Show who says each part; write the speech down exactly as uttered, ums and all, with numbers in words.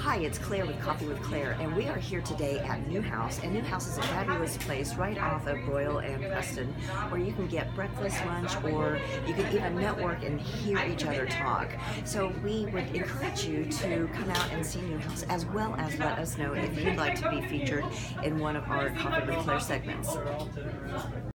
Speaker 1: Hi, it's Claire with Coffee with Claire, and we are here today at Newhouse. And Newhouse is a fabulous place right off of Royal and Preston, where you can get breakfast, lunch, or you can even network and hear each other talk. So we would encourage you to come out and see Newhouse, as well as let us know if you'd like to be featured in one of our Coffee with Claire segments.